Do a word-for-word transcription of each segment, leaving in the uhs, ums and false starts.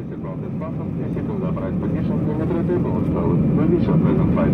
seatbelt is fastened, your seatbelt upright position, and the table is closed. We'll reach your present flight.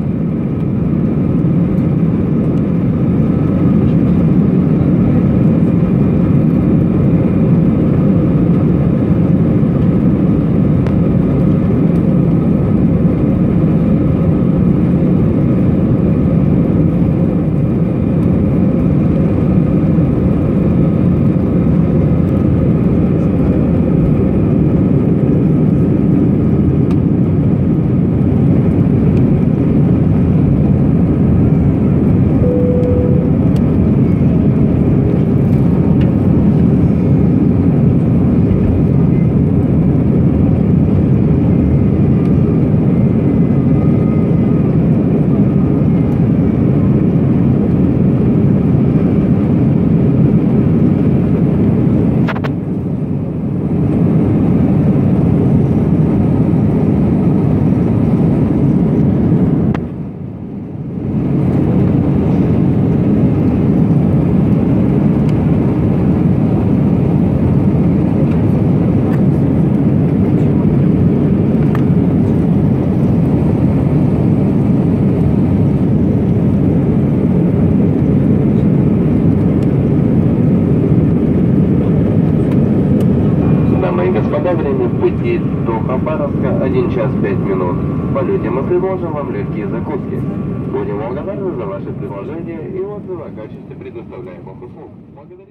Время в пути до Хабаровска один час пять минут. В полете мы предложим вам легкие закуски. Будем благодарны за ваши предложения и отзывы о качестве предоставляемых услуг. Благодарю.